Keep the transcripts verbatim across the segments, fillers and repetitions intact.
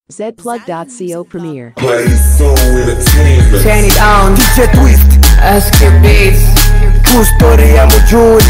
zplug dot co premiere. Play so entertainment. Turn it on. D J Twist. Ask your beats. True story ya mujuni.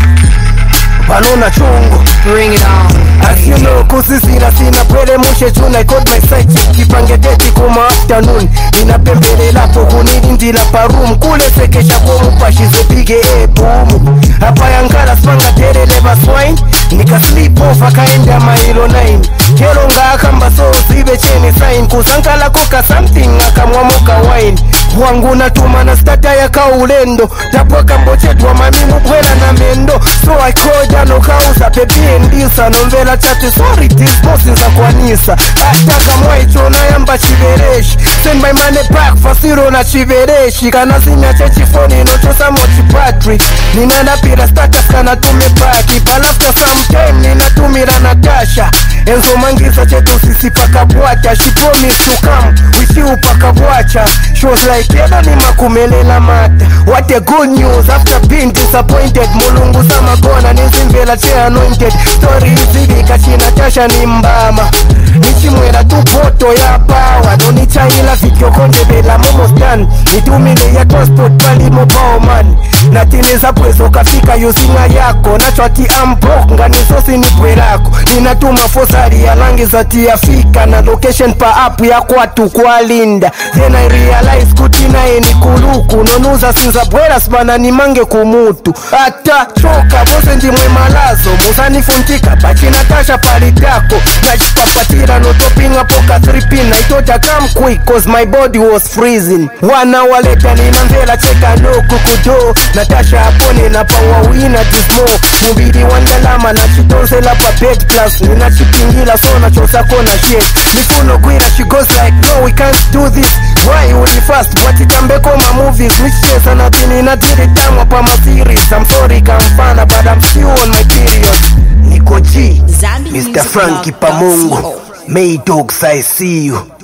Banona chungu. Bring it on. As you know, kusisira sina pwele mushe chuna. I caught my sight. Kipange deti kuma afternoon. Nina pembele lapo hunini ndila parum. Kule sekesha komu pashize pige e boom. Hapa yankala spanga terele baswine. Nika sleep off akaenda mailo nine. Kero nga akamba so zibe cheni sign. Kusankala koka something akamwamoka wine. Wangu natuma na stata ya kaulendo. Tapwa kambochetwa mamimu kwela na mendo. So I call jano kausa pepi endisa. Nomvela chate sorry Dizmo sinza kwa nisa. Ataka mwaicho na yamba chivereshi. Send my money back fasiro na chivereshi. Kana sinya chechifoni nochosa mochi patri. Ninanda pira status kana tume baki. Palafter sometime ninatumira Natasha. Enzo mangisa cheto sisi paka bwacha. She promised to come with you paka bwacha. She was like Kedo ni makumelela mata. What a good news after being disappointed. Mulungu sama kona nizimvela che anointed. Story izidi kachina Natasha ni mbama. Nichimwera tu poto ya power. Donicha ila vikyo konde vela momo stand. Nitumile ya transport pali mobile man. Natineza pwezo kafika yusinga yako. Nachwati ambok nganisosi ni pwerako. Ninatuma fosari ya langi zati ya fika. Na location pa app ya kwa tu kwa linda. Then I realize kutina eni kuluku. Nonuza sinza bwera smana ni mange kumutu. Ata choka bose njimwe malazo. Musani funtika bachi Natasha palitako. Najipapatira no topping apoka three pin. I thought I come quick cause my body was freezing. One hour later ninamvela cheka no kukudo. Natasha apone na pawa wina Dizmo. Mubidi wandalama na chitonse la pa bed plus. Nina chipingila so na chosa kona shit. Mifuno kwira she goes like no we can't do this. Why you the fast? What it ambe koma movies. Mixes and natini natiri tamwa pa ma series. I'm sorry kamfana but I'm still on my period. Niko G Mister Frankie Pamungu. May dogs I see you.